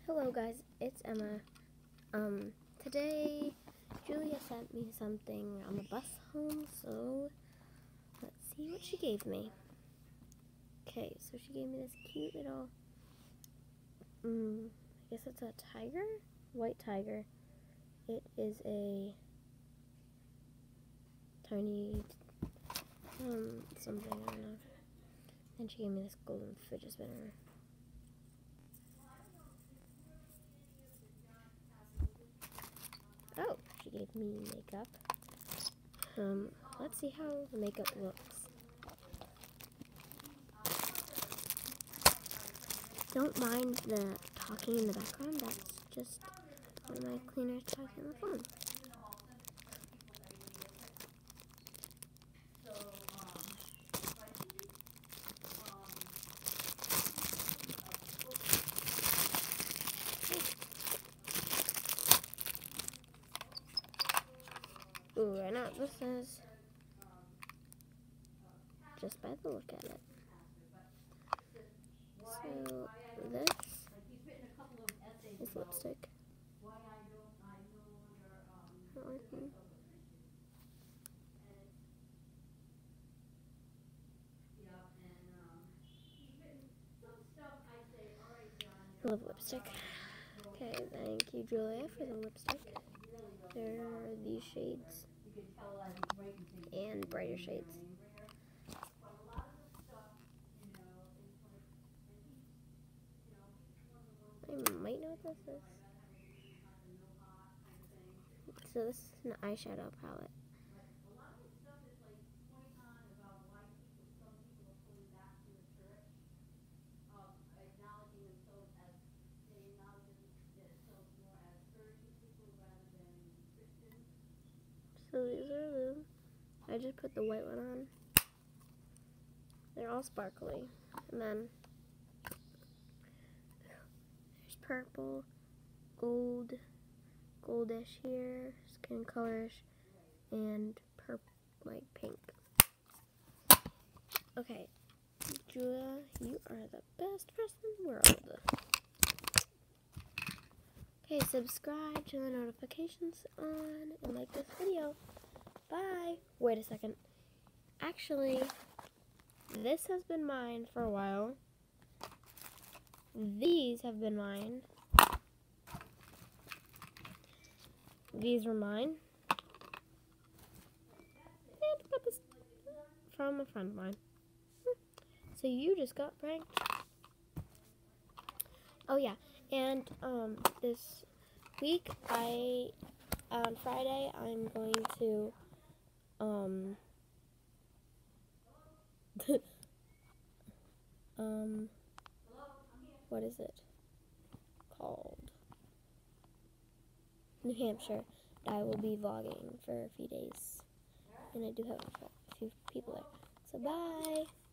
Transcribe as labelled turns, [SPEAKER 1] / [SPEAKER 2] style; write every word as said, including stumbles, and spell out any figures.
[SPEAKER 1] Hello guys, it's Emma. Um, today Julia sent me something on the bus home, so let's see what she gave me. Okay, so she gave me this cute little, um, I guess it's a tiger? White tiger. It is a tiny, um, something, I don't know. And she gave me this golden fidget spinner. Oh, she gave me makeup. Um, let's see how the makeup looks. Don't mind the talking in the background, that's just one of my cleaners talking on the phone. Ooh, I know what this is, just by the look at it. So, this is lipstick. Not working. I love lipstick. Okay, thank you, Julia, for the lipstick. There are these shades and brighter shades. I might know what this is. So this is an eyeshadow palette. So these are them. I just put the white one on. They're all sparkly. And then there's purple, gold, goldish here, skin colorish, and purple, like pink. Okay, Julia, you are the best person in the world. Okay, subscribe, turn the notifications on, and like this video. Bye. Wait a second. Actually, this has been mine for a while. These have been mine. These were mine. And I got this from a friend of mine. So you just got pranked. Oh yeah, and um, this week I on Friday I'm going to um um what is it called? New Hampshire. I will be vlogging for a few days, and I do have a few people there. So bye.